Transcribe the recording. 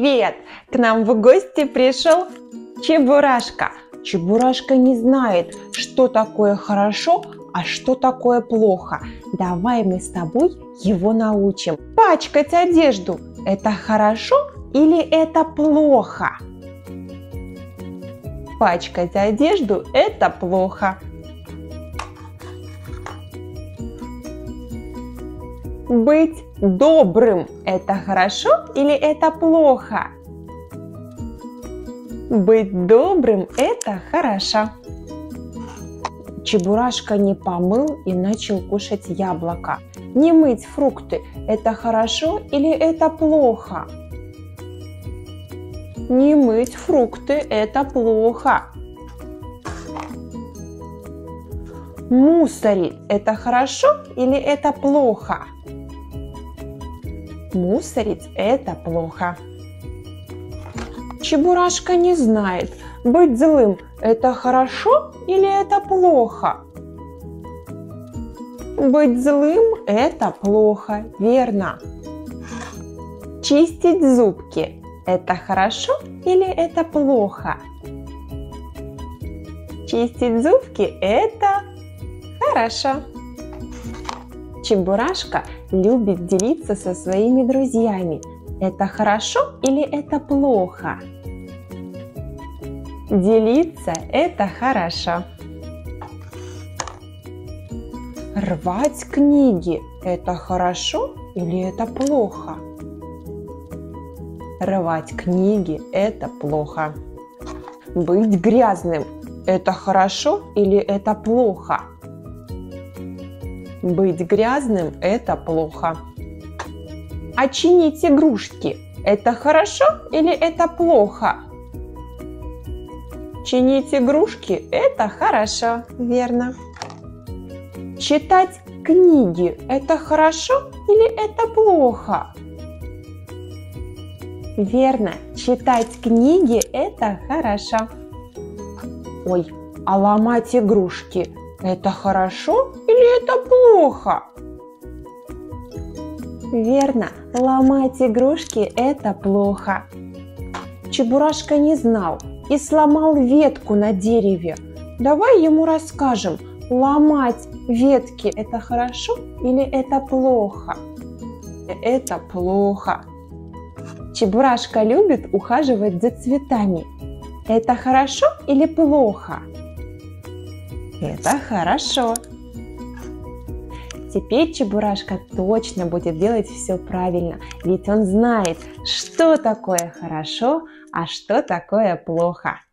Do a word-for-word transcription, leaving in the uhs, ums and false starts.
Привет! К нам в гости пришел Чебурашка. Чебурашка не знает, что такое хорошо, а что такое плохо. Давай мы с тобой его научим. Пачкать одежду – это хорошо или это плохо? Пачкать одежду – это плохо. Быть добрым – это хорошо или это плохо? Быть добрым – это хорошо. Чебурашка не помыл и начал кушать яблоко. Не мыть фрукты – это хорошо или это плохо? Не мыть фрукты – это плохо. Мусорить – это хорошо или это плохо? Мусорить – это плохо. Чебурашка не знает, быть злым – это хорошо или это плохо? Быть злым – это плохо, верно. Чистить зубки – это хорошо или это плохо? Чистить зубки – это хорошо. Чебурашка любит делиться со своими друзьями. Это хорошо или это плохо? Делиться – это хорошо. Рвать книги – это хорошо или это плохо? Рвать книги – это плохо. Быть грязным – это хорошо или это плохо? Быть грязным – это плохо. А чинить игрушки – это хорошо или это плохо? Чинить игрушки – это хорошо, верно. Читать книги – это хорошо или это плохо? Верно, читать книги – это хорошо. Ой, а ломать игрушки – это хорошо или это плохо? Верно, ломать игрушки – это плохо. Чебурашка не знал и сломал ветку на дереве. Давай ему расскажем, ломать ветки – это хорошо или это плохо? Это плохо. Чебурашка любит ухаживать за цветами. Это хорошо или плохо? Это хорошо. Теперь Чебурашка точно будет делать все правильно, ведь он знает, что такое хорошо, а что такое плохо.